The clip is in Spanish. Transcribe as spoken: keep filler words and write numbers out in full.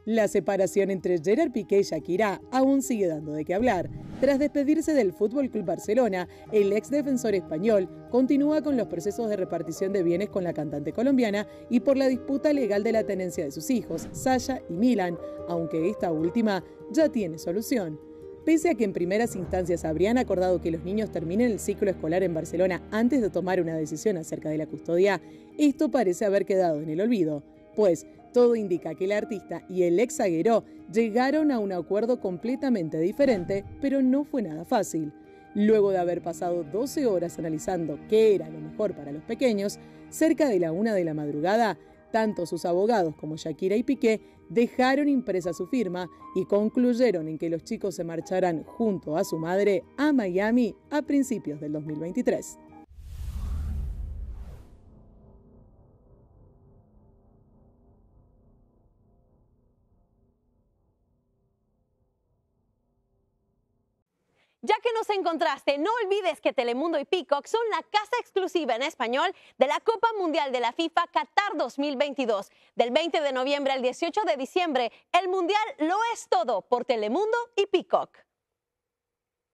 La separación entre Gerard Piqué y Shakira aún sigue dando de qué hablar. Tras despedirse del Fútbol Club Barcelona, el ex defensor español continúa con los procesos de repartición de bienes con la cantante colombiana y por la disputa legal de la tenencia de sus hijos, Sasha y Milan, aunque esta última ya tiene solución. Pese a que en primeras instancias habrían acordado que los niños terminen el ciclo escolar en Barcelona antes de tomar una decisión acerca de la custodia, esto parece haber quedado en el olvido, pues todo indica que el artista y el ex zaguero llegaron a un acuerdo completamente diferente, pero no fue nada fácil. Luego de haber pasado doce horas analizando qué era lo mejor para los pequeños, cerca de la una de la madrugada, tanto sus abogados como Shakira y Piqué dejaron impresa su firma y concluyeron en que los chicos se marcharán junto a su madre a Miami a principios del dos mil veintitrés. Ya que nos encontraste, no olvides que Telemundo y Peacock son la casa exclusiva en español de la Copa Mundial de la FIFA Qatar dos mil veintidós. Del veinte de noviembre al dieciocho de diciembre, el Mundial lo es todo por Telemundo y Peacock.